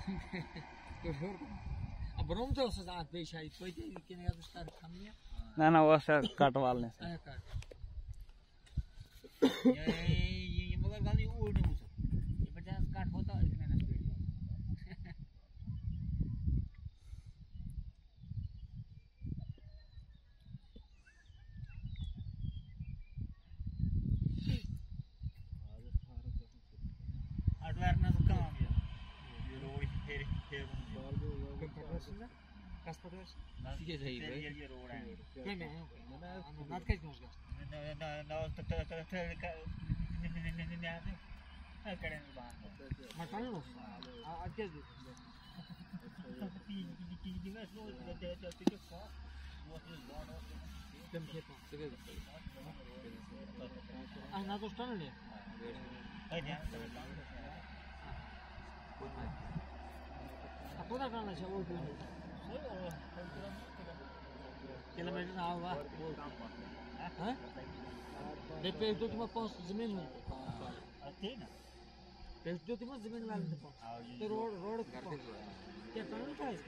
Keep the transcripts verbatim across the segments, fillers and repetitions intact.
अब रोम तो उस साथ पे शायद कोई कि नहीं उसका कम नहीं है ना ना वो सर कटवालने से ये ये मगर गाली वो नहीं मुझे ये बच्चा काट होता इतने ना स्पीड अडवारना काम है ये रोड तेरे तेरे kas paders sige sahi bhai ye road hai koi mein naat kai pहुंच गया ना ना ना तो तो तो करे बात मैं कर लो आज के तीन की दिवस लो दे दे तो तो वो इज बॉन्ड ऑफ तुम के पास sige आज ना तो स्टैंड है है ना आपको ना करना चाहिए वो किलोमीटर ना हुआ हाँ देखो एक दो तुम्हारे पास जमीन हो ठीक ना एक दो तुम्हारे जमीन वाले के पास तो रोड रोड क्या करना था इसके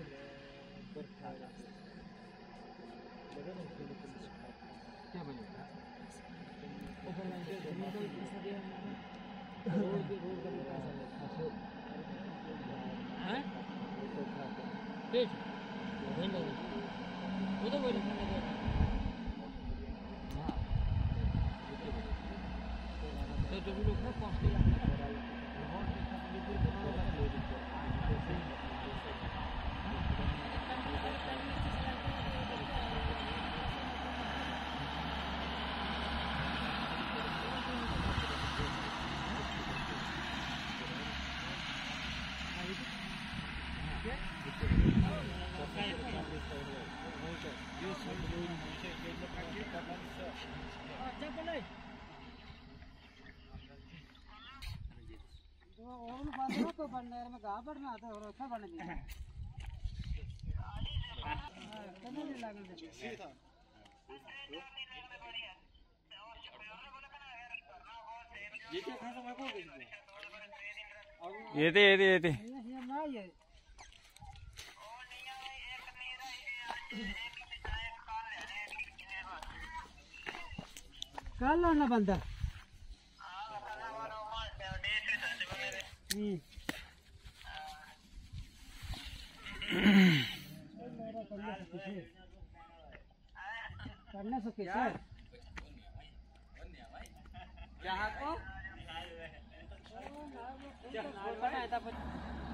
क्या बनेगा ऊपर लाइन पे जमीन का पैसा दिया रोड के रोड का पैसा हैं ठीक Window. What are we doing? So, do we look for costly? और बात तो बंदर में गा पड़ना आता और अच्छा बन गया कितना नहीं लागल सीधा ये क्या खासा मैं बोल गई ये दे ये दे ये दे ये ना ये कल ना बंदा करना सके सर क्या को क्या